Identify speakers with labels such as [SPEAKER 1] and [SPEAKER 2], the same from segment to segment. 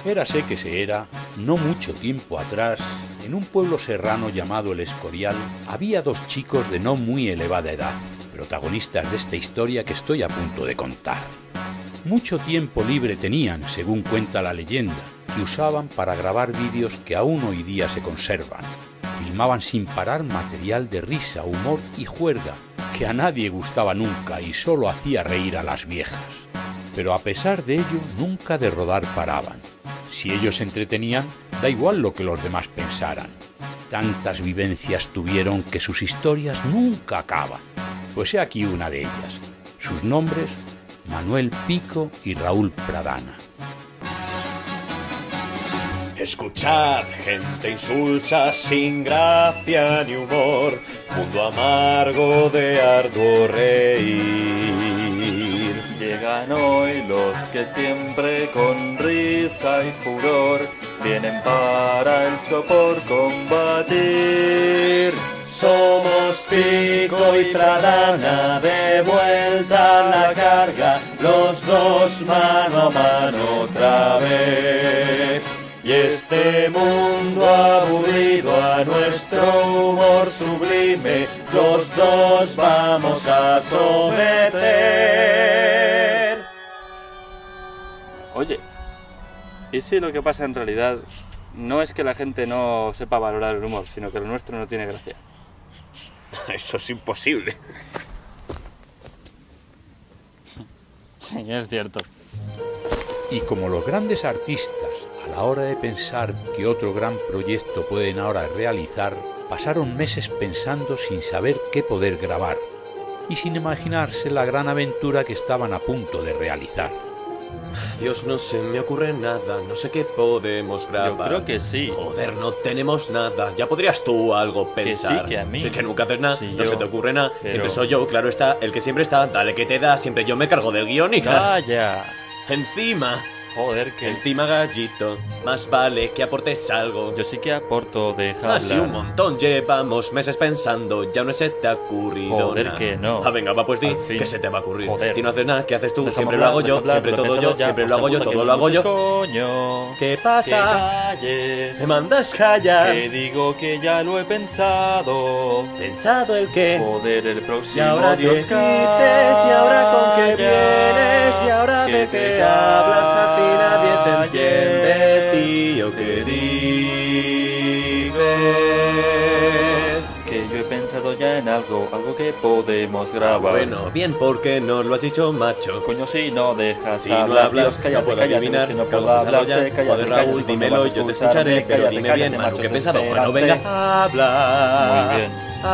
[SPEAKER 1] Érase que se era, no mucho tiempo atrás, en un pueblo serrano llamado El Escorial, había dos chicos de no muy elevada edad, protagonistas de esta historia que estoy a punto de contar. Mucho tiempo libre tenían, según cuenta la leyenda, que usaban para grabar vídeos que aún hoy día se conservan. Filmaban sin parar material de risa, humor y juerga, que a nadie gustaba nunca y solo hacía reír a las viejas. Pero a pesar de ello, nunca de rodar paraban. Si ellos se entretenían, da igual lo que los demás pensaran. Tantas vivencias tuvieron que sus historias nunca acaban. Pues he aquí una de ellas. Sus nombres, Manuel Pico y Raúl Pradana.
[SPEAKER 2] Escuchad, gente insulsa, sin gracia ni humor, mundo amargo de arduo reír.
[SPEAKER 3] Llegan hoy los que siempre con risa y furor vienen para el sopor combatir.
[SPEAKER 2] Somos Pico y Pradana, de vuelta a la carga, los dos mano a mano otra vez. Y este mundo aburrido a nuestro humor sublime, los dos vamos a someter.
[SPEAKER 3] Oye, ¿y si lo que pasa en realidad no es que la gente no sepa valorar el humor, sino que el nuestro no tiene gracia?
[SPEAKER 2] Eso es imposible.
[SPEAKER 3] Sí, es cierto.
[SPEAKER 1] Y como los grandes artistas, a la hora de pensar que otro gran proyecto pueden ahora realizar, pasaron meses pensando sin saber qué poder grabar y sin imaginarse la gran aventura que estaban a punto de realizar.
[SPEAKER 2] Dios, no se me ocurre nada, no sé qué podemos grabar.
[SPEAKER 3] Yo creo que sí.
[SPEAKER 2] Joder, no tenemos nada. Ya podrías tú algo pensar.
[SPEAKER 3] Que sí, que a mí.
[SPEAKER 2] Si es que nunca haces nada,
[SPEAKER 3] Sí,
[SPEAKER 2] no
[SPEAKER 3] yo.
[SPEAKER 2] se te ocurre nada.
[SPEAKER 3] Pero-
[SPEAKER 2] Siempre soy yo, claro está, el que siempre está. Dale que te da, siempre yo me cargo del guión y
[SPEAKER 3] ¡Calla!
[SPEAKER 2] Encima,
[SPEAKER 3] Joder, que...
[SPEAKER 2] encima gallito, más vale que aportes algo.
[SPEAKER 3] Yo sí que aporto, deja
[SPEAKER 2] Así
[SPEAKER 3] hablar.
[SPEAKER 2] un montón, llevamos meses pensando, ya no se te ha ocurrido
[SPEAKER 3] Joder,
[SPEAKER 2] nada.
[SPEAKER 3] que no.
[SPEAKER 2] Ah, venga, va, pues di,
[SPEAKER 3] Al fin.
[SPEAKER 2] que se te va a ocurrir.
[SPEAKER 3] Joder.
[SPEAKER 2] Si no haces nada, ¿qué haces tú?
[SPEAKER 3] Déjame
[SPEAKER 2] Siempre
[SPEAKER 3] hablar,
[SPEAKER 2] lo hago yo,
[SPEAKER 3] deja hablar,
[SPEAKER 2] siempre
[SPEAKER 3] lo he
[SPEAKER 2] todo
[SPEAKER 3] pensado
[SPEAKER 2] yo,
[SPEAKER 3] ya,
[SPEAKER 2] siempre lo hago yo,
[SPEAKER 3] hostia puta,
[SPEAKER 2] todo
[SPEAKER 3] que
[SPEAKER 2] lo hago
[SPEAKER 3] me
[SPEAKER 2] yo.
[SPEAKER 3] escuches, coño.
[SPEAKER 2] ¿Qué
[SPEAKER 3] Que
[SPEAKER 2] pasa?
[SPEAKER 3] calles.
[SPEAKER 2] ¿Me mandas callar?
[SPEAKER 3] Que digo que ya lo he pensado.
[SPEAKER 2] ¿Pensado el qué?
[SPEAKER 3] Joder, el
[SPEAKER 2] Y
[SPEAKER 3] próximo
[SPEAKER 2] ahora qué
[SPEAKER 3] Dios
[SPEAKER 2] dices, y ahora con qué vienes, y ahora de qué hablas, a ti nadie te entiende, tío, ¿qué dices?
[SPEAKER 3] Que yo he pensado ya en algo que podemos grabar.
[SPEAKER 2] Bueno, bien, porque no lo has dicho, macho.
[SPEAKER 3] Coño, si no dejas
[SPEAKER 2] Si no
[SPEAKER 3] hablar,
[SPEAKER 2] hablas,
[SPEAKER 3] Dios, cállate,
[SPEAKER 2] no puedo
[SPEAKER 3] cállate,
[SPEAKER 2] adivinar,
[SPEAKER 3] es que no puedo
[SPEAKER 2] vamos a
[SPEAKER 3] hablarte,
[SPEAKER 2] desarrollar.
[SPEAKER 3] cállate,
[SPEAKER 2] Joder,
[SPEAKER 3] cállate,
[SPEAKER 2] Raúl,
[SPEAKER 3] no
[SPEAKER 2] dímelo,
[SPEAKER 3] vas a
[SPEAKER 2] yo te
[SPEAKER 3] escucharme,
[SPEAKER 2] escucharé, pero
[SPEAKER 3] cállate,
[SPEAKER 2] dime
[SPEAKER 3] cállate,
[SPEAKER 2] bien,
[SPEAKER 3] macho,
[SPEAKER 2] Manu, ¿qué he
[SPEAKER 3] es
[SPEAKER 2] pensado? Bueno,
[SPEAKER 3] esperante.
[SPEAKER 2] venga, habla.
[SPEAKER 3] Muy bien.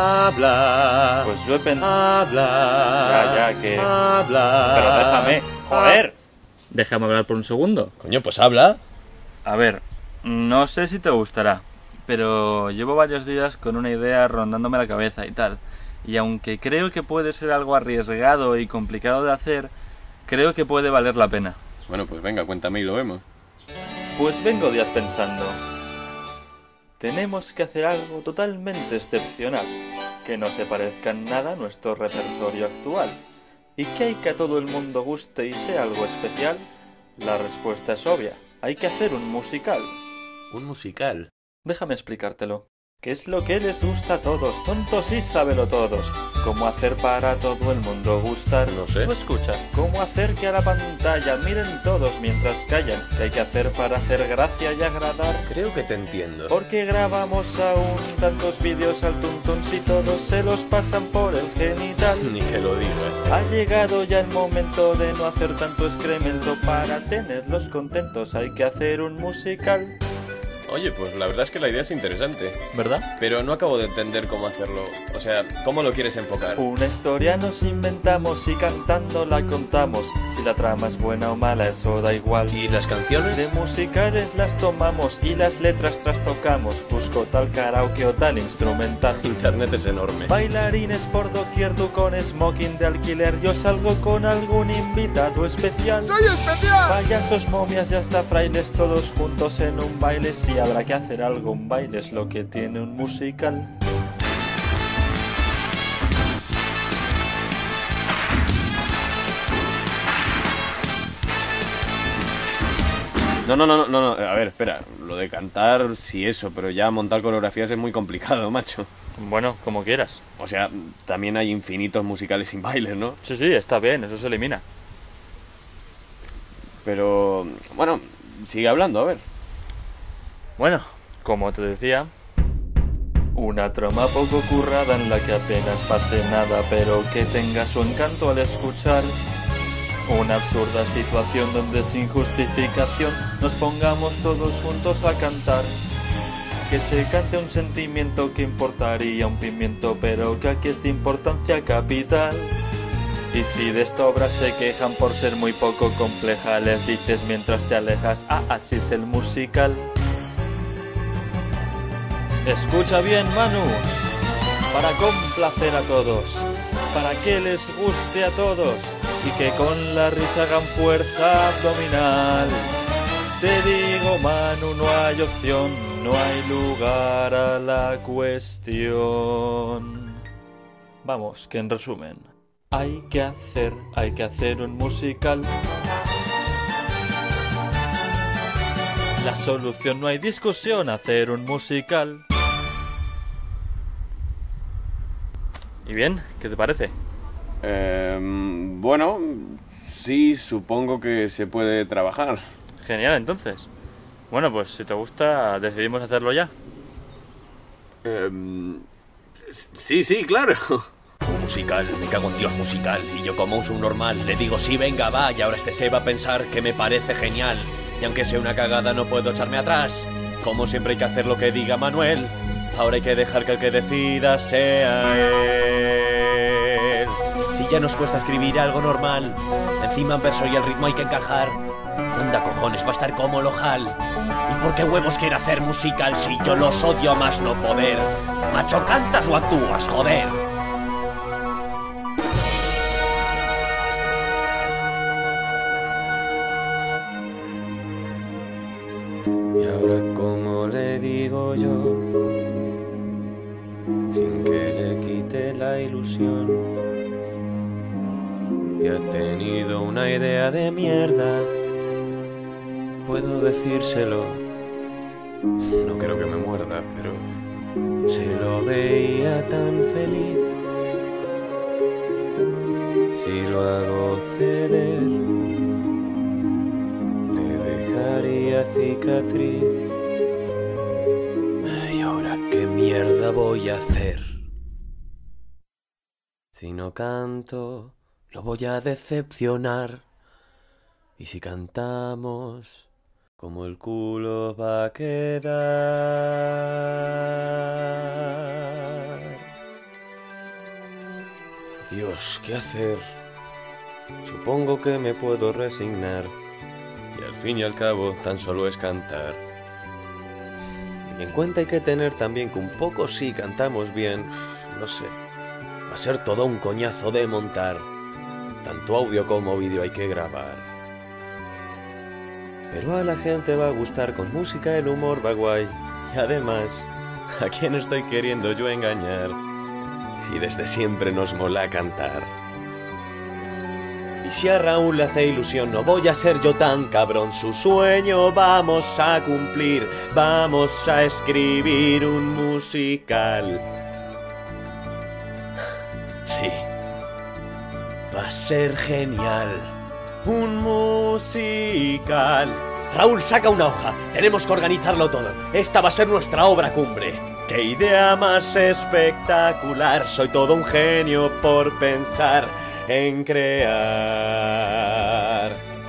[SPEAKER 2] Habla.
[SPEAKER 3] Pues yo he pensado...
[SPEAKER 2] Habla.
[SPEAKER 3] Ya, que...
[SPEAKER 2] Habla.
[SPEAKER 3] Pero déjame, joder. Déjame hablar por un segundo.
[SPEAKER 2] Coño, pues habla.
[SPEAKER 3] A ver, no sé si te gustará, pero llevo varios días con una idea rondándome la cabeza y tal. Y aunque creo que puede ser algo arriesgado y complicado de hacer, creo que puede valer la pena.
[SPEAKER 2] Bueno, pues venga, cuéntame y lo vemos.
[SPEAKER 3] Pues vengo días pensando. Tenemos que hacer algo totalmente excepcional, que no se parezca en nada a nuestro repertorio actual. ¿Y que hay que a todo el mundo guste y sea algo especial? La respuesta es obvia. Hay que hacer un musical.
[SPEAKER 2] Un musical.
[SPEAKER 3] Déjame explicártelo. ¿Qué es lo que les gusta a todos, tontos y sábelo todos? ¿Cómo hacer para todo el mundo gustar?
[SPEAKER 2] No sé.
[SPEAKER 3] Tú escucha, ¿cómo hacer que a la pantalla miren todos mientras callan? ¿Qué hay que hacer para hacer gracia y agradar?
[SPEAKER 2] Creo que te entiendo.
[SPEAKER 3] Porque grabamos aún tantos vídeos al tuntún si todos se los pasan por el genital.
[SPEAKER 2] Ni que lo digas.
[SPEAKER 3] Ha llegado ya el momento de no hacer tanto excremento. Para tenerlos contentos hay que hacer un musical.
[SPEAKER 2] Oye, pues la verdad es que la idea es interesante.
[SPEAKER 3] ¿Verdad?
[SPEAKER 2] Pero no acabo de entender cómo hacerlo. O sea, ¿cómo lo quieres enfocar?
[SPEAKER 3] Una historia nos inventamos y cantando la contamos. Si la trama es buena o mala, eso da igual.
[SPEAKER 2] ¿Y las canciones?
[SPEAKER 3] De musicales las tomamos y las letras trastocamos. Busco tal karaoke o tal instrumental.
[SPEAKER 2] Internet es enorme.
[SPEAKER 3] Bailarines por doquier, tú con smoking de alquiler. Yo salgo con algún invitado especial.
[SPEAKER 4] ¡Soy especial!
[SPEAKER 3] Payasos, momias y hasta frailes, todos juntos en un baile. Si habrá que hacer algo, un baile es lo que tiene un musical.
[SPEAKER 2] No, a ver, espera. Lo de cantar, sí eso, pero ya montar coreografías es muy complicado, macho.
[SPEAKER 3] Bueno, como quieras.
[SPEAKER 2] O sea, también hay infinitos musicales sin bailes, ¿no?
[SPEAKER 3] Sí, está bien, eso se elimina.
[SPEAKER 2] Pero, bueno, sigue hablando, a ver.
[SPEAKER 3] Bueno, como te decía, una trama poco currada en la que apenas pase nada, pero que tenga su encanto al escuchar. Una absurda situación donde sin justificación nos pongamos todos juntos a cantar. Que se cante un sentimiento que importaría un pimiento, pero que aquí es de importancia capital. Y si de esta obra se quejan por ser muy poco compleja, les dices mientras te alejas, así es el musical. Escucha bien, Manu, para complacer a todos, para que les guste a todos y que con la risa hagan fuerza abdominal. Te digo, Manu, no hay opción, no hay lugar a la cuestión. Vamos, que en resumen, hay que hacer un musical. La solución, no hay discusión, hacer un musical. ¿Y bien? ¿Qué te parece?
[SPEAKER 2] Bueno, sí, supongo que se puede trabajar.
[SPEAKER 3] Genial, entonces. Bueno, pues si te gusta, decidimos hacerlo ya.
[SPEAKER 2] Sí, claro.
[SPEAKER 4] Un musical, me cago en Dios, musical. Y yo como un subnormal le digo sí, venga, va. Y ahora se va a pensar que me parece genial. Y aunque sea una cagada no puedo echarme atrás. Como siempre hay que hacer lo que diga Manuel. Ahora hay que dejar que el que decida sea él. Si ya nos cuesta escribir algo normal, encima en verso y el ritmo hay que encajar. Anda cojones, va a estar como el ojal. ¿Y por qué huevos quiere hacer musical si yo los odio a más no poder? Macho, ¿cantas o actúas, joder?
[SPEAKER 2] Y ahora, ¿cómo le digo yo? Sin que le quite la ilusión. Y ha tenido una idea de mierda. Puedo decírselo. No creo que me muerda, pero se lo veía tan feliz. Si lo hago ceder, le dejaría cicatriz. ¿Y ahora qué mierda voy a hacer? Si no canto, lo voy a decepcionar. Y si cantamos, como el culo va a quedar. Dios, ¿qué hacer? Supongo que me puedo resignar. Y al fin y al cabo, tan solo es cantar. Y en cuenta hay que tener también que un poco sí cantamos bien, no sé. Va a ser todo un coñazo de montar. Tanto audio como vídeo hay que grabar. Pero a la gente va a gustar, con música el humor va guay. Y además, ¿a quién estoy queriendo yo engañar? Si desde siempre nos mola cantar. Y si a Raúl le hace ilusión, no voy a ser yo tan cabrón. Su sueño vamos a cumplir. Vamos a escribir un musical. Sí, va a ser genial. Un musical. Raúl, saca una hoja. Tenemos que organizarlo todo. Esta va a ser nuestra obra cumbre. ¡Qué idea más espectacular! Soy todo un genio por pensar en crear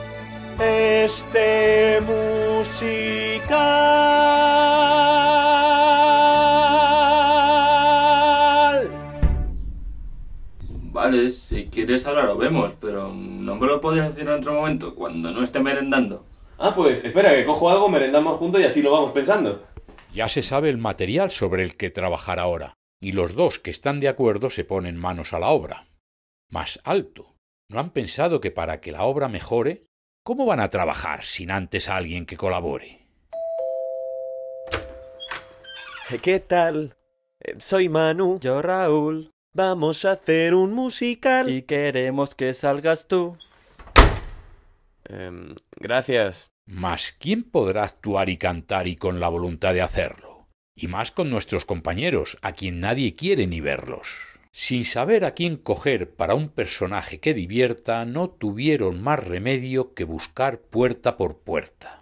[SPEAKER 2] este musical.
[SPEAKER 3] Vale, si quieres ahora lo vemos, pero no me lo podías decir en otro momento, cuando no esté merendando.
[SPEAKER 2] Ah, pues espera, que cojo algo, merendamos juntos y así lo vamos pensando.
[SPEAKER 1] Ya se sabe el material sobre el que trabajar ahora, y los dos que están de acuerdo se ponen manos a la obra. Más alto. ¿No han pensado que para que la obra mejore, cómo van a trabajar sin antes alguien que colabore?
[SPEAKER 2] ¿Qué tal? Soy Manu.
[SPEAKER 3] Yo, Raúl,
[SPEAKER 2] Vamos a hacer un musical.
[SPEAKER 3] y queremos que salgas tú.
[SPEAKER 2] Gracias.
[SPEAKER 1] Mas ¿quién podrá actuar y cantar y con la voluntad de hacerlo? Y más con nuestros compañeros, a quien nadie quiere ni verlos. Sin saber a quién coger para un personaje que divierta, no tuvieron más remedio que buscar puerta por puerta.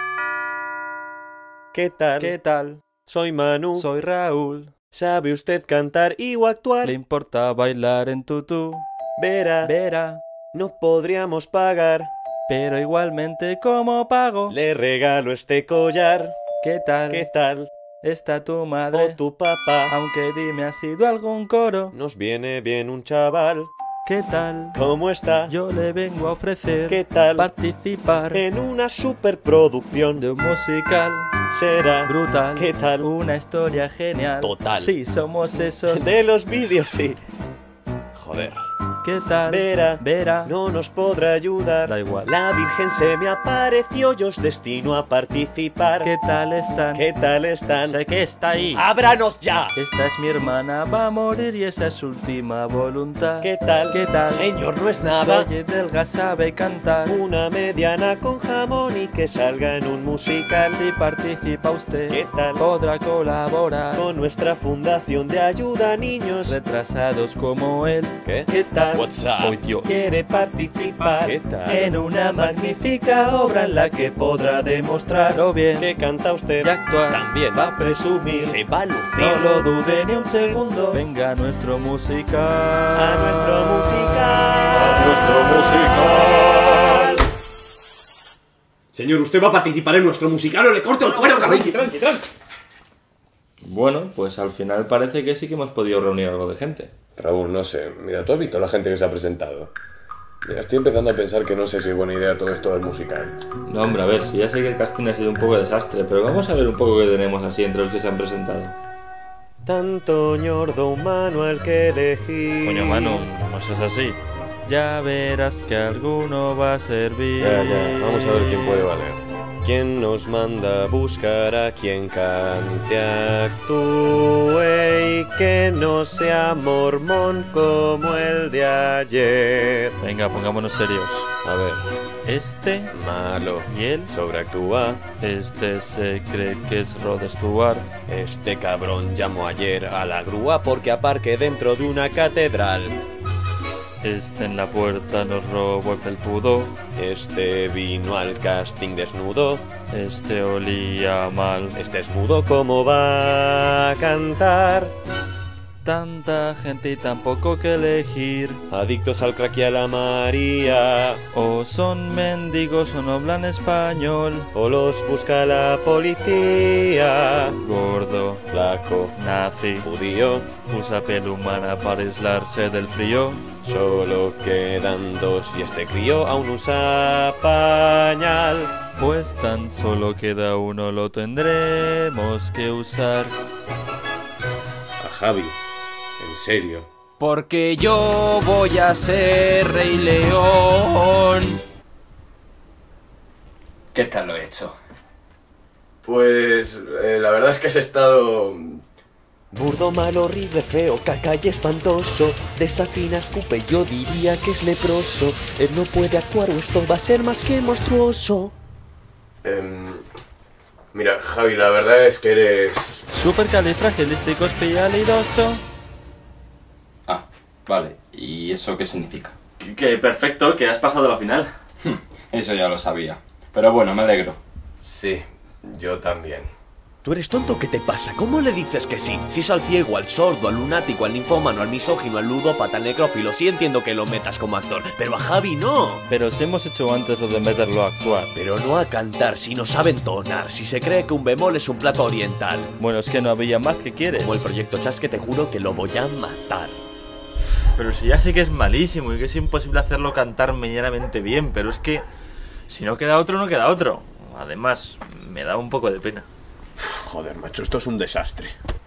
[SPEAKER 2] ¿Qué tal?
[SPEAKER 5] ¿Qué tal?
[SPEAKER 2] Soy Manu.
[SPEAKER 5] Soy Raúl.
[SPEAKER 2] ¿Sabe usted cantar y o actuar?
[SPEAKER 5] ¿Le importa bailar en tutú?
[SPEAKER 2] Verá, no podríamos pagar.
[SPEAKER 5] Pero igualmente, ¿cómo pago?
[SPEAKER 2] Le regalo este collar.
[SPEAKER 5] ¿Qué tal?
[SPEAKER 2] ¿Qué tal?
[SPEAKER 5] ¿Está tu madre?
[SPEAKER 2] O tu papá.
[SPEAKER 5] Aunque dime, ¿ha sido algún coro?
[SPEAKER 2] Nos viene bien un chaval.
[SPEAKER 5] ¿Qué tal?
[SPEAKER 2] ¿Cómo está?
[SPEAKER 5] Yo le vengo a ofrecer
[SPEAKER 2] ¿Qué tal?
[SPEAKER 5] participar
[SPEAKER 2] En una superproducción.
[SPEAKER 5] de un musical
[SPEAKER 2] Será
[SPEAKER 5] brutal.
[SPEAKER 2] ¿Qué tal?
[SPEAKER 5] Una historia genial.
[SPEAKER 2] Total.
[SPEAKER 5] Sí, somos esos.
[SPEAKER 2] De los vídeos, sí. Joder.
[SPEAKER 5] ¿Qué tal?
[SPEAKER 2] Verá, no nos podrá ayudar.
[SPEAKER 5] Da igual.
[SPEAKER 2] La Virgen se me apareció y os destino a participar.
[SPEAKER 5] ¿Qué tal están?
[SPEAKER 2] ¿Qué tal están?
[SPEAKER 5] Sé que está ahí.
[SPEAKER 2] ¡Ábranos ya!
[SPEAKER 5] Esta es mi hermana, va a morir y esa es su última voluntad.
[SPEAKER 2] ¿Qué tal?
[SPEAKER 5] ¿Qué tal?
[SPEAKER 2] Señor, no es nada.
[SPEAKER 5] Soy delga, sabe cantar.
[SPEAKER 2] Una mediana con jamón y que salga en un musical.
[SPEAKER 5] Si participa usted,
[SPEAKER 2] ¿Qué tal?
[SPEAKER 5] podrá colaborar
[SPEAKER 2] Con nuestra fundación de ayuda a niños.
[SPEAKER 5] retrasados como él.
[SPEAKER 2] ¿Qué tal?
[SPEAKER 4] What's up?
[SPEAKER 5] Soy Dios.
[SPEAKER 2] Quiere participar
[SPEAKER 4] ¿Qué tal?
[SPEAKER 2] en una magnífica obra en la que podrá demostrar
[SPEAKER 5] Lo bien
[SPEAKER 2] que canta usted
[SPEAKER 5] y actuar.
[SPEAKER 4] También
[SPEAKER 2] va a presumir.
[SPEAKER 4] se va a lucir.
[SPEAKER 2] No lo dude ni un segundo.
[SPEAKER 5] Venga a nuestro musical.
[SPEAKER 2] A nuestro musical.
[SPEAKER 4] A nuestro musical.
[SPEAKER 6] Señor, ¿usted va a participar en nuestro musical o le corto el cuero, cabrón?
[SPEAKER 3] Tranqui. Bueno, pues al final parece que sí que hemos podido reunir algo de gente.
[SPEAKER 6] Raúl, no sé. Mira, ¿tú has visto la gente que se ha presentado? Mira, estoy empezando a pensar que no sé si es buena idea todo esto del musical.
[SPEAKER 3] No, hombre, a ver, si ya sé que el casting ha sido un poco desastre, pero vamos a ver un poco qué tenemos así entre los que se han presentado.
[SPEAKER 2] Tanto ñordo humano al que elegir.
[SPEAKER 5] Coño, mano, no seas así. Ya verás que alguno va a servir.
[SPEAKER 6] Ya, vamos a ver quién puede valer.
[SPEAKER 2] ¿Quién nos manda a buscar a quien cante, actúe y que no sea mormón como el de ayer?
[SPEAKER 5] Venga, pongámonos serios.
[SPEAKER 2] A ver,
[SPEAKER 5] Este
[SPEAKER 2] malo,
[SPEAKER 5] y él,
[SPEAKER 2] sobreactúa.
[SPEAKER 5] este se cree que es Rod Stewart.
[SPEAKER 2] Este cabrón llamó ayer a la grúa porque aparque dentro de una catedral.
[SPEAKER 5] Este en la puerta nos robó el felpudo.
[SPEAKER 2] Este vino al casting desnudo.
[SPEAKER 5] Este olía mal.
[SPEAKER 2] Este es mudo, ¿cómo va a cantar?
[SPEAKER 5] Tanta gente y tan poco que elegir.
[SPEAKER 2] Adictos al crack y a la María.
[SPEAKER 5] O son mendigos o no hablan español.
[SPEAKER 2] O los busca la policía.
[SPEAKER 5] Gordo,
[SPEAKER 2] Flaco,
[SPEAKER 5] nazi,
[SPEAKER 2] judío.
[SPEAKER 5] usa piel humana para aislarse del frío.
[SPEAKER 2] Solo quedan dos y este crío aún usa pañal.
[SPEAKER 5] Pues tan solo queda uno, lo tendremos que usar.
[SPEAKER 6] A Javi. En serio.
[SPEAKER 7] Porque yo voy a ser Rey León. ¿Qué tal lo he hecho?
[SPEAKER 6] Pues la verdad es que has estado...
[SPEAKER 2] Burdo, mal, horrible, feo, caca y espantoso. Desafina, escupe, yo diría que es leproso. Él no puede actuar o esto va a ser más que monstruoso.
[SPEAKER 6] Mira, Javi, la verdad es que eres...
[SPEAKER 5] Supercalifragilisticoespialidoso.
[SPEAKER 7] Ah, vale. ¿Y eso qué significa?
[SPEAKER 3] Que perfecto, que has pasado a la final.
[SPEAKER 7] Eso ya lo sabía. Pero bueno, me alegro.
[SPEAKER 6] Sí, yo también.
[SPEAKER 4] ¿Tú eres tonto? ¿Qué te pasa? ¿Cómo le dices que sí? Si es al ciego, al sordo, al lunático, al ninfómano, al misógino, al ludópata, al necrófilo, sí entiendo que lo metas como actor, pero a Javi no.
[SPEAKER 5] Pero si hemos hecho antes lo de meterlo a actuar.
[SPEAKER 4] Pero no a cantar, si no sabe entonar, si se cree que un bemol es un plato oriental.
[SPEAKER 5] Bueno, es que no había más, que quieres.
[SPEAKER 4] Como el proyecto Chas, que te juro que lo voy a matar.
[SPEAKER 3] Pero si ya sé que es malísimo y que es imposible hacerlo cantar medianamente bien, pero es que si no queda otro, no queda otro. Además, me da un poco de pena.
[SPEAKER 6] Joder, macho, esto es un desastre.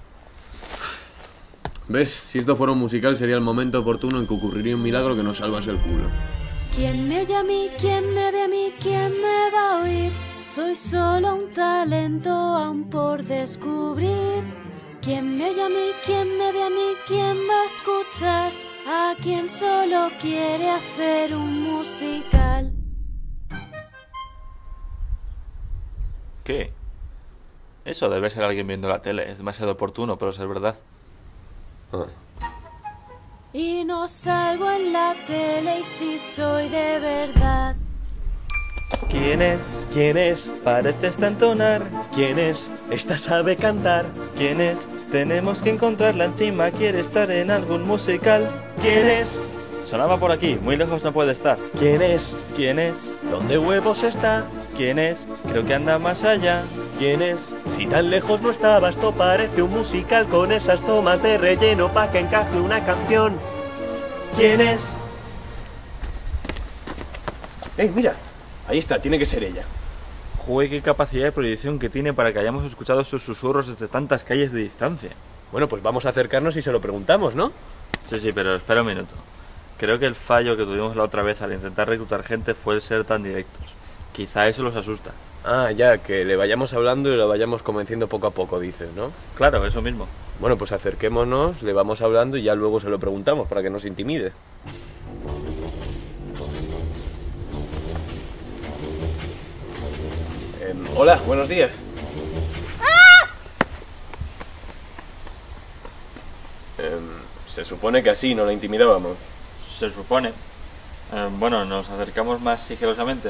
[SPEAKER 6] ¿Ves? Si esto fuera un musical sería el momento oportuno en que ocurriría un milagro que nos salvase el culo.
[SPEAKER 8] ¿Quién me oye a mí? ¿Quién me ve a mí? ¿Quién me va a oír? Soy solo un talento aún por descubrir. ¿Quién me oye a mí? ¿Quién me ve a mí? ¿Quién va a escuchar? A quien solo quiere hacer un musical.
[SPEAKER 5] ¿Qué? Eso debe ser alguien viendo la tele. Es demasiado oportuno para ser verdad.
[SPEAKER 6] Ah.
[SPEAKER 8] Y no salgo en la tele y si soy de verdad.
[SPEAKER 5] ¿Quién es?
[SPEAKER 2] ¿Quién es?
[SPEAKER 5] Pareces entonar.
[SPEAKER 2] ¿Quién es? Esta sabe cantar.
[SPEAKER 5] ¿Quién es? Tenemos que encontrarla encima. Quiere estar en algún musical.
[SPEAKER 2] ¿Quién es?
[SPEAKER 5] Sonaba por aquí. Muy lejos no puede estar.
[SPEAKER 2] ¿Quién es?
[SPEAKER 5] ¿Quién es?
[SPEAKER 2] ¿Dónde huevos está?
[SPEAKER 5] ¿Quién es? Creo que anda más allá.
[SPEAKER 2] ¿Quién es? Si tan lejos no estaba, esto parece un musical con esas tomas de relleno pa' que encaje una canción. ¿Quién es? Mira, ahí está, tiene que ser ella.
[SPEAKER 5] Joder, qué capacidad de proyección que tiene para que hayamos escuchado sus susurros desde tantas calles de distancia.
[SPEAKER 2] Bueno, pues vamos a acercarnos y se lo preguntamos, ¿no?
[SPEAKER 5] Sí, pero espera un minuto. Creo que el fallo que tuvimos la otra vez al intentar reclutar gente fue el ser tan directos. Quizá eso los asusta.
[SPEAKER 6] Ah, ya, que le vayamos hablando y lo vayamos convenciendo poco a poco, dices, ¿no?
[SPEAKER 5] Claro, eso mismo.
[SPEAKER 6] Bueno, pues acerquémonos, le vamos hablando y ya luego se lo preguntamos para que no se intimide. Hola, buenos días. Se supone que así no la intimidábamos.
[SPEAKER 5] Se supone. Bueno, nos acercamos más sigilosamente.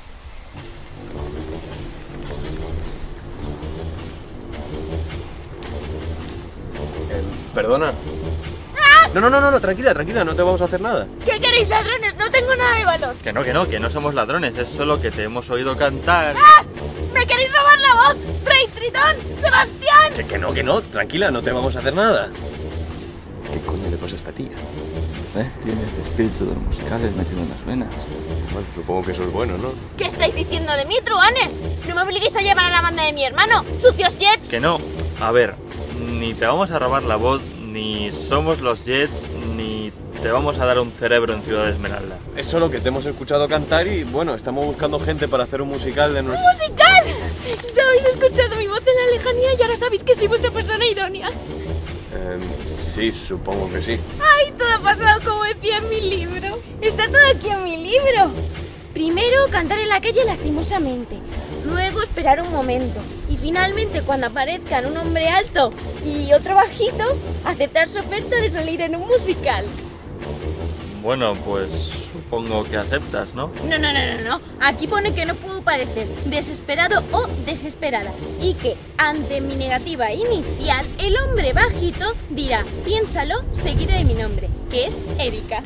[SPEAKER 6] ¿Perdona? No, tranquila, no te vamos a hacer nada.
[SPEAKER 8] ¿Qué queréis, ladrones? No tengo nada de valor.
[SPEAKER 5] Que no somos ladrones, es solo que te hemos oído cantar.
[SPEAKER 8] ¡Ah! ¡Me queréis robar la voz! ¡Rey Tritón! ¡Sebastián!
[SPEAKER 6] Que no, tranquila, no te vamos a hacer nada. ¿Qué coño le pasa a esta tía?
[SPEAKER 7] Tiene el espíritu de los musicales metido en las venas.
[SPEAKER 6] Bueno, supongo que eso es bueno, ¿no?
[SPEAKER 8] ¿Qué estáis diciendo de mí, truanes? No me obliguéis a llevar a la banda de mi hermano. ¡Sucios Jets!
[SPEAKER 5] Que no. A ver, ni te vamos a robar la voz, ni somos los Jets, ni te vamos a dar un cerebro en Ciudad Esmeralda.
[SPEAKER 6] Es solo que te hemos escuchado cantar y, bueno, estamos buscando gente para hacer un musical de nuestro...
[SPEAKER 8] ¡Musical! Ya habéis escuchado mi voz en la lejanía y ahora sabéis que soy vuestra persona idónea.
[SPEAKER 6] Sí, supongo que sí.
[SPEAKER 8] ¡Ay, todo ha pasado como decía en mi libro! Está todo aquí en mi libro. Primero, cantar en la calle lastimosamente. Luego, esperar un momento. Y finalmente, cuando aparezcan un hombre alto y otro bajito, aceptar su oferta de salir en un musical.
[SPEAKER 5] Bueno, pues supongo que aceptas, ¿no?
[SPEAKER 8] No. Aquí pone que no puedo parecer desesperado o desesperada. Y que, ante mi negativa inicial, el hombre bajito dirá, piénsalo, seguido de mi nombre, que es Erika.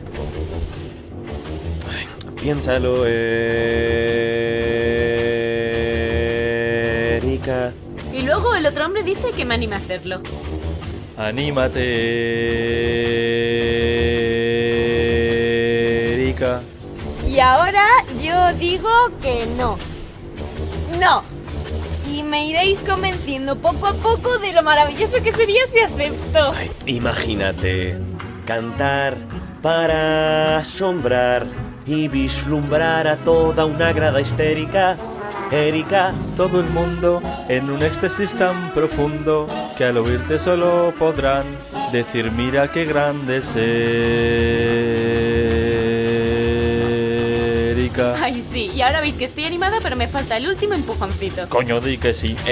[SPEAKER 2] Piénsalo, Erika.
[SPEAKER 8] Y luego el otro hombre dice que me anime a hacerlo.
[SPEAKER 5] Anímate, Erika.
[SPEAKER 8] Y ahora yo digo que no. No. Y me iréis convenciendo poco a poco de lo maravilloso que sería si acepto.
[SPEAKER 2] Imagínate cantar para asombrar y vislumbrar a toda una grada histérica. Erika,
[SPEAKER 5] Todo el mundo en un éxtasis tan profundo que al oírte solo podrán decir mira qué grande es Erika.
[SPEAKER 8] Ay, sí, y ahora veis que estoy animada, pero me falta el último empujoncito.
[SPEAKER 5] Coño, di que sí.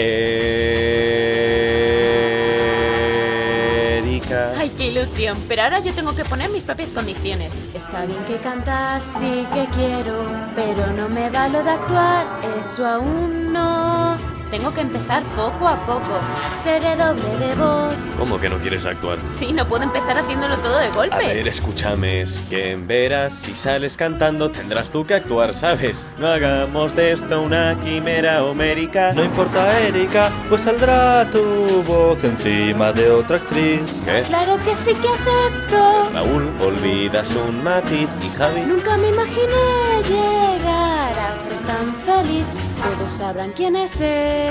[SPEAKER 2] Erika.
[SPEAKER 8] Ay, qué ilusión, pero ahora yo tengo que poner mis propias condiciones. Está bien que cantar, sí que quiero, pero no me va lo de actuar, eso aún no. Tengo que empezar poco a poco. Seré doble de voz.
[SPEAKER 2] ¿Cómo que no quieres actuar?
[SPEAKER 8] Sí, no puedo empezar haciéndolo todo de golpe.
[SPEAKER 2] A ver, escúchame, es que verás, si sales cantando tendrás tú que actuar, ¿sabes? No hagamos de esto una quimera homérica.
[SPEAKER 5] No importa, Erika, pues saldrá tu voz encima de otra actriz.
[SPEAKER 2] ¿Qué?
[SPEAKER 8] Claro que sí que acepto.
[SPEAKER 2] Raúl, olvidas un matiz y Javi.
[SPEAKER 8] Nunca me imaginé llegar a ser tan feliz. Todos sabrán quién es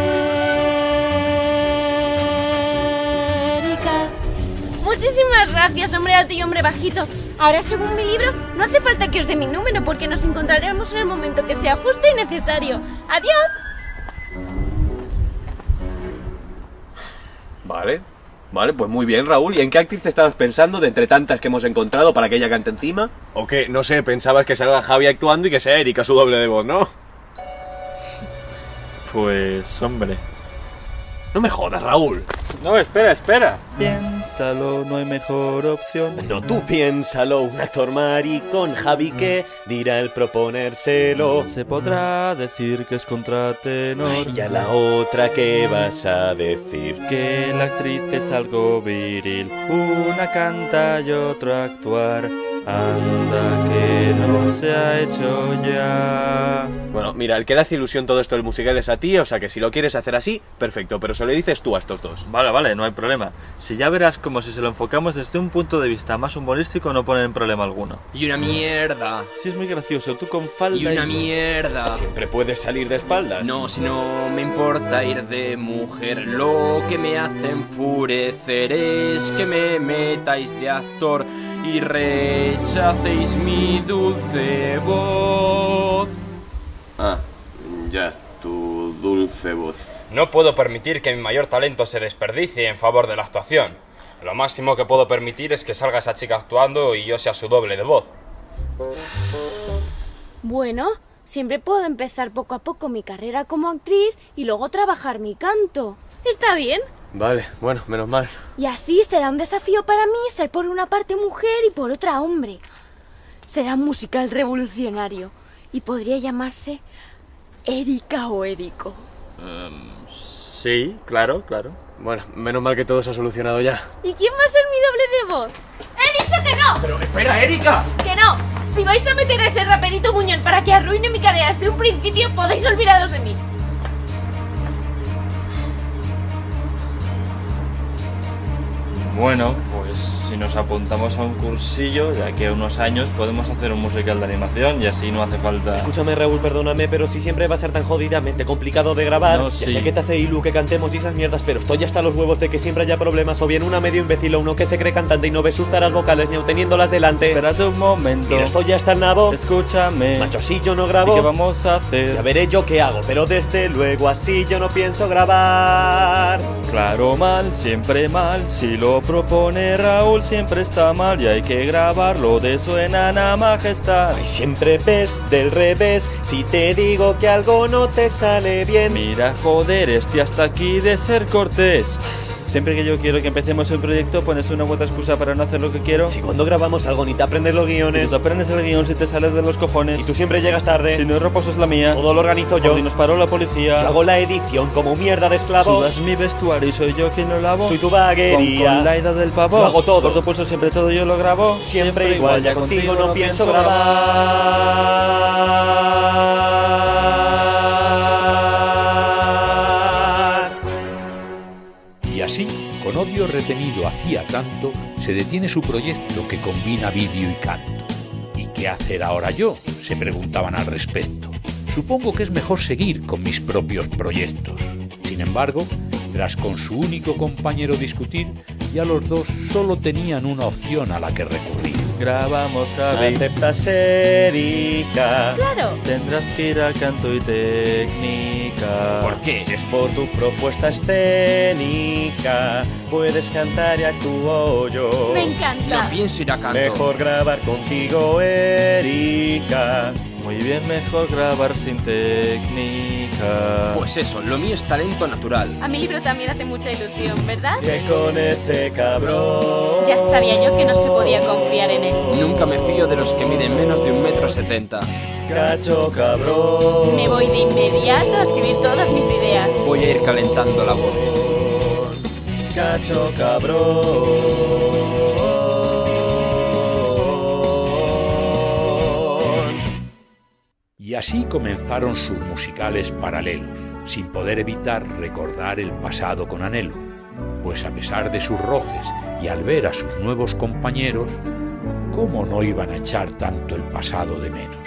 [SPEAKER 8] Erika. Muchísimas gracias, hombre alto y hombre bajito. Ahora, según mi libro, no hace falta que os dé mi número porque nos encontraremos en el momento que sea justo y necesario. ¡Adiós!
[SPEAKER 2] Vale, pues muy bien, Raúl. ¿Y en qué actriz estabas pensando de entre tantas que hemos encontrado para que ella cante encima? ¿O qué? No sé, pensabas que salga Javi actuando y que sea Erika su doble de voz, ¿no?
[SPEAKER 5] Pues hombre.
[SPEAKER 4] No me jodas, Raúl.
[SPEAKER 5] No, espera. Piénsalo, no hay mejor opción.
[SPEAKER 4] No, tú piénsalo, un actor maricón, Javi, ¿qué dirá el proponérselo?
[SPEAKER 5] Se podrá decir que es contratenor.
[SPEAKER 4] Y a la otra, ¿qué vas a decir?
[SPEAKER 5] Que la actriz es algo viril. Una canta y otra actuar. Anda que no se ha hecho ya.
[SPEAKER 4] Bueno, mira, el que le hace ilusión todo esto del musical es a ti, o sea que si lo quieres hacer así, perfecto, pero se lo dices tú a estos dos.
[SPEAKER 5] Vale, no hay problema. Si ya verás como si se lo enfocamos desde un punto de vista más humorístico no ponen problema alguno.
[SPEAKER 9] Y una mierda.
[SPEAKER 5] Sí, es muy gracioso, tú con falda
[SPEAKER 9] Y una mierda.
[SPEAKER 4] Siempre puedes salir de espaldas.
[SPEAKER 9] No, si no me importa ir de mujer, lo que me hace enfurecer es que me metáis de actor y rechacéis mi dulce voz.
[SPEAKER 4] Ah, ya, tu dulce voz.
[SPEAKER 10] No puedo permitir que mi mayor talento se desperdicie en favor de la actuación. Lo máximo que puedo permitir es que salga esa chica actuando y yo sea su doble de voz.
[SPEAKER 8] Bueno, siempre puedo empezar poco a poco mi carrera como actriz y luego trabajar mi canto. ¿Está bien?
[SPEAKER 4] Vale, bueno, menos mal.
[SPEAKER 8] Y así será un desafío para mí ser por una parte mujer y por otra hombre. Será un musical revolucionario y podría llamarse Erika o Érico.
[SPEAKER 5] Sí, claro.
[SPEAKER 4] Bueno, menos mal que todo se ha solucionado ya.
[SPEAKER 8] ¿Y quién va a ser mi doble de voz? ¡He dicho que no!
[SPEAKER 4] ¡Pero espera, Erika!
[SPEAKER 8] ¡Que no! Si vais a meter a ese raperito muñón para que arruine mi carrera desde un principio, podéis olvidaros de mí.
[SPEAKER 5] Bueno, pues si nos apuntamos a un cursillo, de aquí a unos años podemos hacer un musical de animación y así no hace falta...
[SPEAKER 4] Escúchame, Raúl, perdóname, pero si siempre va a ser tan jodidamente complicado de grabar.
[SPEAKER 5] No,
[SPEAKER 4] ya
[SPEAKER 5] sí.
[SPEAKER 4] sé que te hace ilu que cantemos y esas mierdas, pero estoy hasta los huevos de que siempre haya problemas. O bien una medio imbécil o uno que se cree cantante y no ve sus taras vocales ni aun teniéndolas delante.
[SPEAKER 5] Espérate un momento.
[SPEAKER 4] Mira, estoy ya hasta el nabo.
[SPEAKER 5] Escúchame.
[SPEAKER 4] Macho, así yo no grabo.
[SPEAKER 5] ¿Y qué vamos a hacer?
[SPEAKER 4] Ya veré yo qué hago, pero desde luego así yo no pienso grabar.
[SPEAKER 5] Claro, mal, siempre mal. Si lo propone Raúl siempre está mal y hay que grabarlo de su enana majestad.
[SPEAKER 4] Ay, siempre ves del revés si te digo que algo no te sale bien.
[SPEAKER 5] Mira, joder, hasta aquí de ser cortés. Siempre que yo quiero que empecemos un proyecto pones una buena excusa para no hacer lo que quiero.
[SPEAKER 4] Si cuando grabamos algo ni te aprendes los guiones.
[SPEAKER 5] Y tú te aprendes el guión si te sales de los cojones.
[SPEAKER 4] Y tú siempre llegas tarde.
[SPEAKER 5] Si no es roposo es la mía.
[SPEAKER 4] Todo lo organizo yo.
[SPEAKER 5] Si nos paró la policía.
[SPEAKER 4] Yo hago la edición como mierda de esclavo.
[SPEAKER 5] Sudas mi vestuario y soy yo quien lo lavo.
[SPEAKER 4] Soy tu vaguería.
[SPEAKER 5] Con la ida del pavo.
[SPEAKER 4] Lo hago todo.
[SPEAKER 5] Por supuesto siempre todo yo lo grabo.
[SPEAKER 4] Siempre igual, ya contigo no pienso grabar.
[SPEAKER 1] Y así, con odio retenido hacía tanto, se detiene su proyecto que combina vídeo y canto. ¿Y qué hacer ahora yo?, se preguntaban al respecto. Supongo que es mejor seguir con mis propios proyectos. Sin embargo, tras con su único compañero discutir, ya los dos solo tenían una opción a la que recurrir.
[SPEAKER 5] Grabamos, Javi.
[SPEAKER 4] ¿Aceptas, Erika?
[SPEAKER 8] ¡Claro!
[SPEAKER 5] Tendrás que ir a canto y técnica.
[SPEAKER 4] ¿Por qué? Si es por tu propuesta escénica, puedes cantar y actúo yo.
[SPEAKER 8] ¡Me encanta!
[SPEAKER 9] No pienso ir a canto.
[SPEAKER 4] Mejor grabar contigo, Erika.
[SPEAKER 5] Muy bien, mejor grabar sin técnica.
[SPEAKER 9] Pues eso, lo mío es talento natural.
[SPEAKER 8] A mi libro también hace mucha ilusión, ¿verdad?
[SPEAKER 4] Que con ese cabrón.
[SPEAKER 8] Ya sabía yo que no se podía confiar en él.
[SPEAKER 9] Nunca me fío de los que miden menos de 1,70 m.
[SPEAKER 4] Cacho cabrón.
[SPEAKER 8] Me voy de inmediato a escribir todas mis ideas.
[SPEAKER 9] Voy a ir calentando la voz.
[SPEAKER 4] Cacho cabrón.
[SPEAKER 1] Y así comenzaron sus musicales paralelos, sin poder evitar recordar el pasado con anhelo, pues a pesar de sus roces y al ver a sus nuevos compañeros, ¿cómo no iban a echar tanto el pasado de menos?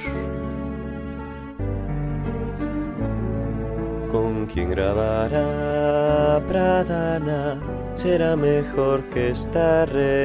[SPEAKER 4] Con quien grabará Pradana será mejor que esta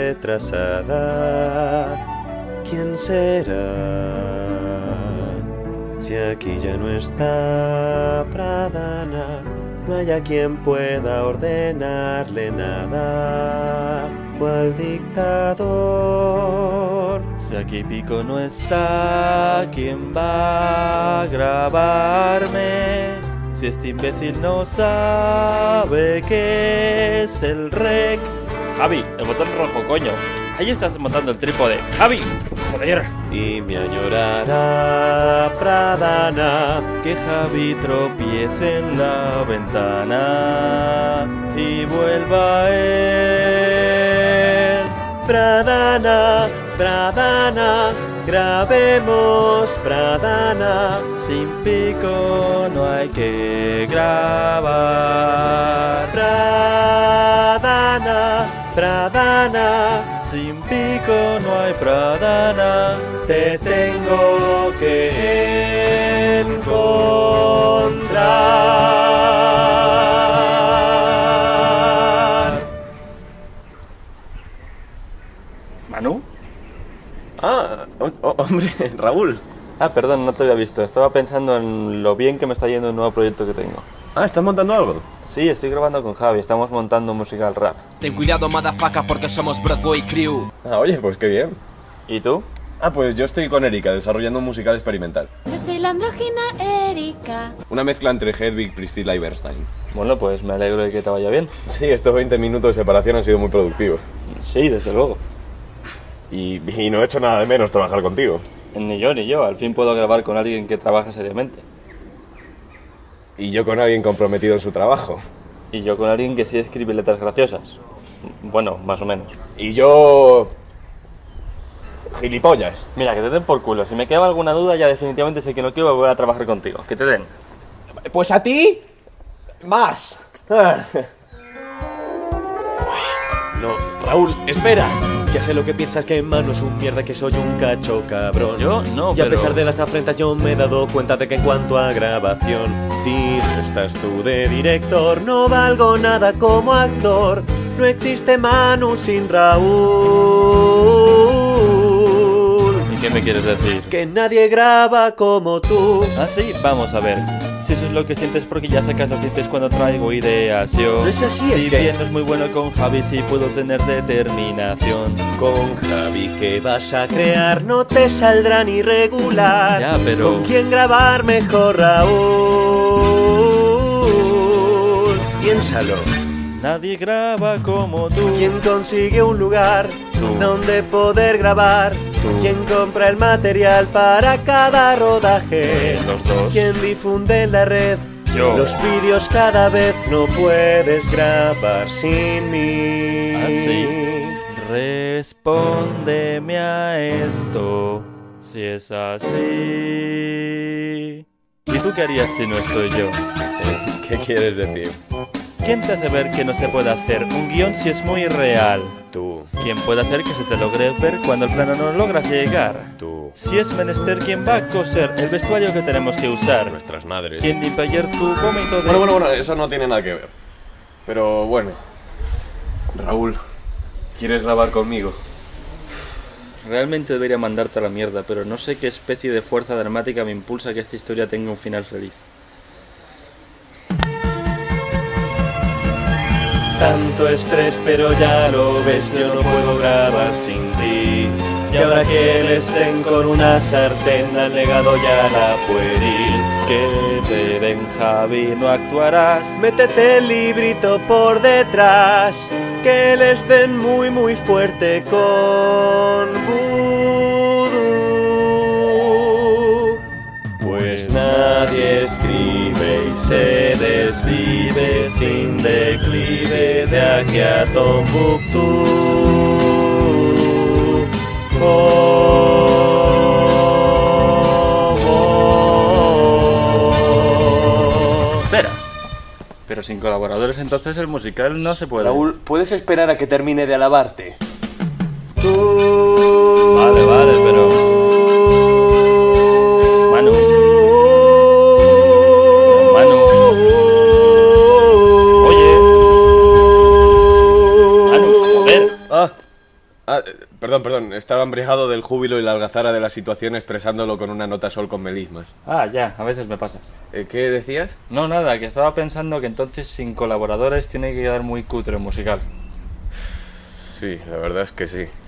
[SPEAKER 4] retrasada. ¿Quién será? Si aquí ya no está Pradana, no hay a quien pueda ordenarle nada. ¿Cuál dictador?
[SPEAKER 5] Si aquí Pico no está, ¿quién va a grabarme? Si si este imbécil no sabe qué es el rec. Javi, el botón rojo, coño. Ahí estás montando el trípode. Javi, joder.
[SPEAKER 4] Y me añorará Pradana.
[SPEAKER 5] Que Javi tropiece en la ventana y vuelva a él.
[SPEAKER 4] Pradana, Pradana, grabemos Pradana.
[SPEAKER 5] Sin pico no hay que grabar.
[SPEAKER 4] Pradana, Pradana,
[SPEAKER 5] sin pico no hay Pradana.
[SPEAKER 4] te tengo que encontrar.
[SPEAKER 5] ¿Manu?
[SPEAKER 4] Hombre, Raúl.
[SPEAKER 5] Perdón, no te había visto. Estaba pensando en lo bien que me está yendo el nuevo proyecto que tengo.
[SPEAKER 4] ¿Estás montando algo?
[SPEAKER 5] Sí, estoy grabando con Javi. Estamos montando un musical rap.
[SPEAKER 9] Ten cuidado, motherfucker, porque somos Broadway Crew.
[SPEAKER 6] Oye, pues qué bien.
[SPEAKER 5] ¿Y tú?
[SPEAKER 6] Pues yo estoy con Erika, desarrollando un musical experimental.
[SPEAKER 8] Yo soy la andrógina Erika.
[SPEAKER 6] Una mezcla entre Hedwig, Priscilla y Bernstein.
[SPEAKER 5] Bueno, pues me alegro de que te vaya bien.
[SPEAKER 6] Sí, estos 20 minutos de separación han sido muy productivos.
[SPEAKER 5] Sí, desde luego.
[SPEAKER 6] Y no he hecho nada de menos trabajar contigo.
[SPEAKER 5] Ni yo, ni yo. Al fin puedo grabar con alguien que trabaja seriamente.
[SPEAKER 6] Y yo con alguien comprometido en su trabajo.
[SPEAKER 5] Y yo con alguien que sí escribe letras graciosas. Bueno, más o menos.
[SPEAKER 6] Y yo... gilipollas.
[SPEAKER 5] Mira, que te den por culo. Si me queda alguna duda, ya definitivamente sé que no quiero volver a trabajar contigo. Que te den.
[SPEAKER 4] Pues a ti, más. No, Raúl, espera. Ya sé lo que piensas, que en mano es un mierda, que soy un cacho cabrón.
[SPEAKER 5] Yo no,
[SPEAKER 4] Y a pesar de las afrentas yo me he dado cuenta de que en cuanto a grabación, si no estás tú de director, no valgo nada como actor. No existe Manu sin Raúl.
[SPEAKER 5] ¿Y qué me quieres decir?
[SPEAKER 4] Que nadie graba como tú.
[SPEAKER 5] Sí, vamos a ver. Si eso es lo que sientes porque ya sacas los dientes cuando traigo ideas yo.
[SPEAKER 4] No es así, es
[SPEAKER 5] si
[SPEAKER 4] que...
[SPEAKER 5] bien no es muy bueno con Javi, sí puedo tener determinación.
[SPEAKER 4] Con Javi que vas a crear no te saldrá ni regular.
[SPEAKER 5] Ya, pero...
[SPEAKER 4] ¿Con quién grabar mejor, Raúl? Piénsalo.
[SPEAKER 5] Nadie graba como tú.
[SPEAKER 4] ¿Quién consigue un lugar donde poder grabar? ¿Quién compra el material para cada rodaje?
[SPEAKER 5] Los dos.
[SPEAKER 4] ¿Quién difunde en la red?
[SPEAKER 5] Yo.
[SPEAKER 4] Los vídeos cada vez no puedes grabar sin mí.
[SPEAKER 5] Así. Respóndeme a esto, si es así. ¿Y tú qué harías si no estoy yo?
[SPEAKER 6] ¿Qué quieres decir?
[SPEAKER 5] ¿Quién te hace ver que no se puede hacer un guión si es muy real?
[SPEAKER 6] Tú.
[SPEAKER 5] ¿Quién puede hacer que se te logre ver cuando el plano no logras llegar?
[SPEAKER 6] Tú.
[SPEAKER 5] Si es menester, ¿quién va a coser el vestuario que tenemos que usar?
[SPEAKER 6] Nuestras madres.
[SPEAKER 5] ¿Quién limpia ayer tu vómito de...?
[SPEAKER 6] Bueno, eso no tiene nada que ver. Pero bueno. Raúl, ¿quieres grabar conmigo?
[SPEAKER 5] Realmente debería mandarte a la mierda, pero no sé qué especie de fuerza dramática me impulsa a que esta historia tenga un final feliz.
[SPEAKER 4] Tanto estrés, pero ya lo ves, yo no puedo grabar sin ti. Y ahora que les den con una sartén, han negado ya la pueril.
[SPEAKER 5] Que te den, Javi, no actuarás.
[SPEAKER 4] Métete el librito por detrás, que les den muy muy fuerte con vudú. Pues nadie escribe y se desvive sin declive de aquí a Tombuctú.
[SPEAKER 5] Espera. Pero sin colaboradores entonces el musical no se puede.
[SPEAKER 4] Raúl, ¿puedes esperar a que termine de alabarte?
[SPEAKER 5] Vale, pero... Manu. Oye. Manu, joder.
[SPEAKER 6] Perdón, estaba embriagado del júbilo y la algazara de la situación expresándolo con una nota sol con melismas.
[SPEAKER 5] Ya, a veces me pasa.
[SPEAKER 6] ¿Qué decías?
[SPEAKER 5] No, nada, que estaba pensando que entonces sin colaboradores tiene que quedar muy cutre el musical.
[SPEAKER 6] Sí, la verdad es que sí.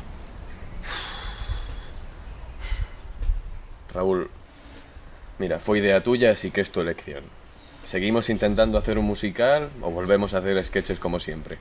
[SPEAKER 6] Raúl, mira, fue idea tuya, así que es tu elección. ¿Seguimos intentando hacer un musical o volvemos a hacer sketches como siempre?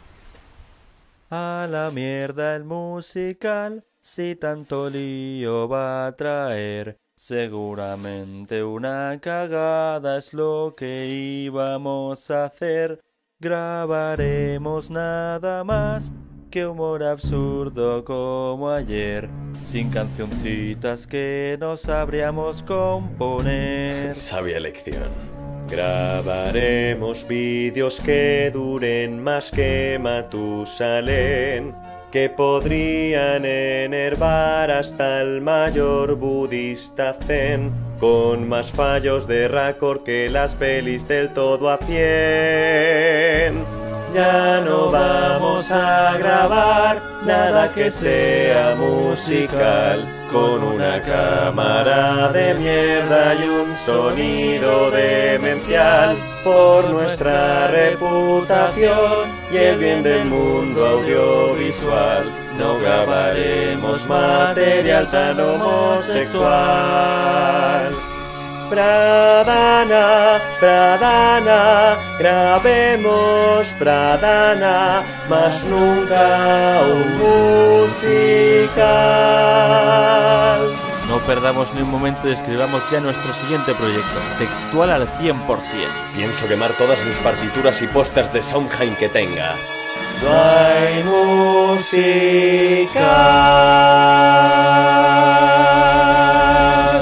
[SPEAKER 5] A la mierda el musical, si tanto lío va a traer. Seguramente una cagada es lo que íbamos a hacer. Grabaremos nada más que humor absurdo como ayer, sin cancioncitas que no sabríamos componer.
[SPEAKER 4] Sabia elección.
[SPEAKER 2] Grabaremos vídeos que duren más que Matusalén, que podrían enervar hasta el mayor budista zen, con más fallos de récord que las pelis del todo a 100. Ya no vamos a grabar nada que sea musical, con una cámara de mierda y un sonido demencial, por nuestra reputación y el bien del mundo audiovisual. No grabaremos material tan homosexual. Pradana, Pradana, grabemos Pradana, mas nunca un musical.
[SPEAKER 5] No perdamos ni un momento y escribamos ya nuestro siguiente proyecto, textual al 100%.
[SPEAKER 4] Pienso quemar todas mis partituras y pósters de Sondheim que tenga.
[SPEAKER 2] No hay musical.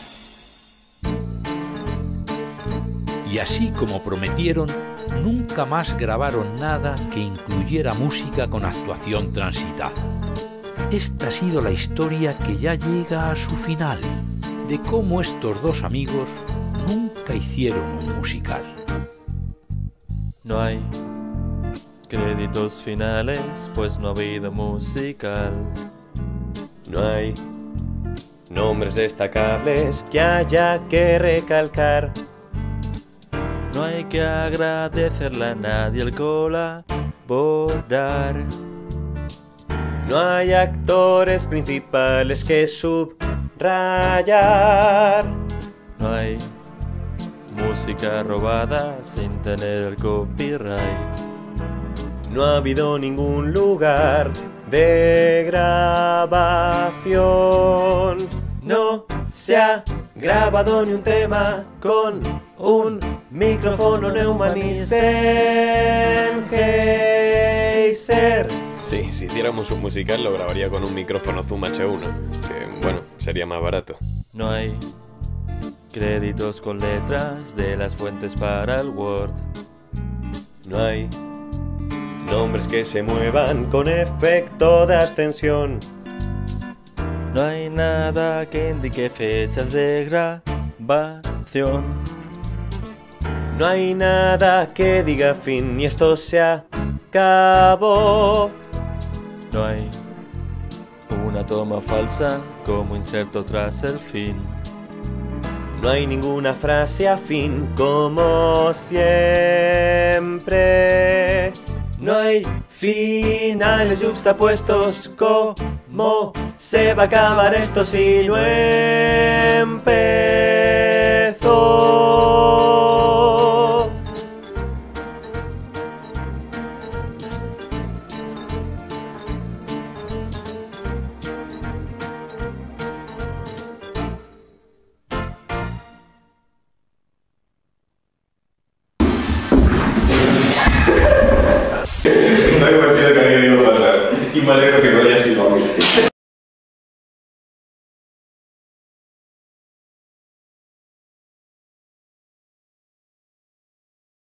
[SPEAKER 1] Y así como prometieron, nunca más grabaron nada que incluyera música con actuación transitada. Esta ha sido la historia que ya llega a su final, de cómo estos dos amigos nunca hicieron un musical.
[SPEAKER 5] No hay créditos finales, pues no ha habido musical.
[SPEAKER 2] No hay nombres destacables que haya que recalcar.
[SPEAKER 5] No hay que agradecerle a nadie el colaborar.
[SPEAKER 2] No hay actores principales que subrayar.
[SPEAKER 5] No hay música robada sin tener el copyright.
[SPEAKER 2] No ha habido ningún lugar de grabación. No se ha grabado ni un tema con un micrófono Neumann y Sennheiser.
[SPEAKER 6] Sí, si hiciéramos un musical lo grabaría con un micrófono Zoom H1, que bueno, sería más barato.
[SPEAKER 5] No hay créditos con letras de las fuentes para el Word.
[SPEAKER 2] No hay nombres que se muevan con efecto de ascensión.
[SPEAKER 5] No hay nada que indique fechas de grabación.
[SPEAKER 2] No hay nada que diga fin y esto se acabó.
[SPEAKER 5] No hay una toma falsa como inserto tras el fin.
[SPEAKER 2] No hay ninguna frase afín como siempre. No hay finales yuxtapuestos. ¿Cómo se va a acabar esto si no empezó?
[SPEAKER 6] No he conocido que a mí me iba a pasar y me alegro que no haya sido a mí.